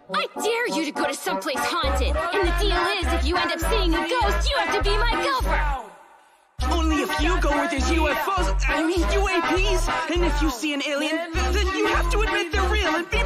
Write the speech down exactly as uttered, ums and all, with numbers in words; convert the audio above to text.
I dare you to go to someplace haunted. And the deal is, if you end up seeing a ghost, you have to be my gopher. Only if you go where there's U F Os, I mean U A Ps. And if you see an alien, then you have to admit they're real and be